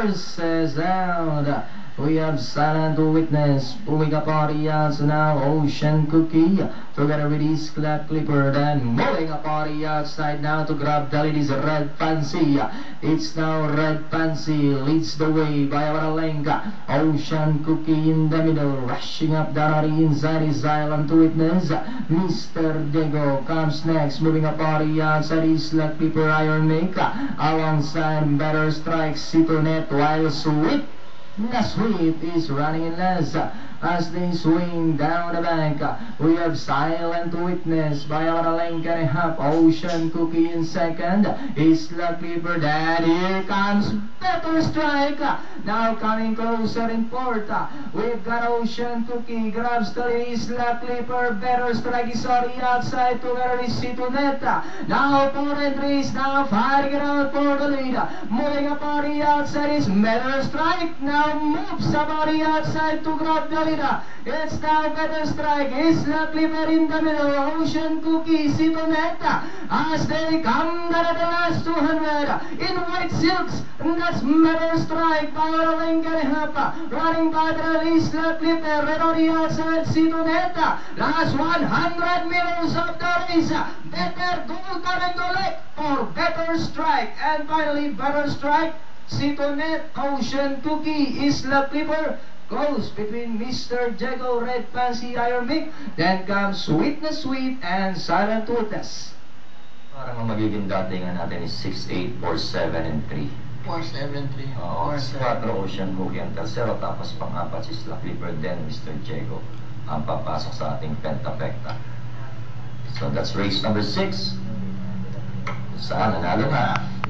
horses out. We have Silent Witness pulling up on the outs now. Ocean Cookie together with his Clap Clipper, then moving up on the outside now to grab the lead is Red Fancy. It's now Red Fancy leads the way by Waralenga. Ocean Cookie in the middle, rushing up down on the inside is Silent Witness. Mr. Diego comes next, moving up on the outside is Clap Clipper Iron Maker. Alongside Better Strike Citonet, while Sweet Sweet is running in last as they swing down the bank. We have Silent Witness by about a length and a half. Ocean Cookie in second. Isla Clipper, then here comes Better Strike. Now coming closer in fourth. We've got Ocean Cookie grabs the lead. Isla Clipper, Better Strike is on the outside together with Citonetta. Now 4 and 3 is now fighting it out for the lead. Moving up on the outside is Better Strike. Now moves up on the outside to grab the lead. It's now Better Strike. Isla Clipper in the middle. Ocean Cookie, Citonetta as they come down at the last 200 in white silks. And that's Better Strike by Waralenga and a half. Running by the Isla Clipper. Red on the outside, Citonetta. Last 100 meters of the race. Better go coming to left for Better Strike. And finally, Better Strike, Citonet, Ocean Cookie, Isla Clipper. Close between Mr. Diego, Red Fancy, Iron Mick. Then comes Sweet and Silent Witness. Parang ang magiging datingan natin is 6, 8, 4, 7, and 3. 4, 7, 3. Oo, 4 Ocean Cookie ang tercero, tapos pang-apat si Isla Clipper, then Mr. Diego ang papasok sa ating pentapekta. So that's race number 6. Saan nanalo na?